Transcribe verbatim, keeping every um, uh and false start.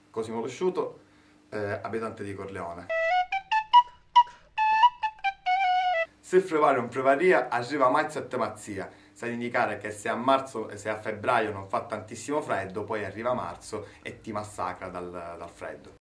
Cosimo Prosciutto, eh, abitante di Corleone. Se fare un prevaria arriva marzo e temazia, sta ad indicare che se a marzo e se a febbraio non fa tantissimo freddo, poi arriva marzo e ti massacra dal, dal freddo.